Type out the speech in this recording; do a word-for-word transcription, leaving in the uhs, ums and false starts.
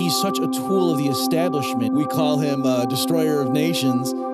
he's such a tool of the establishment. We call him uh, Destroyer of Nations.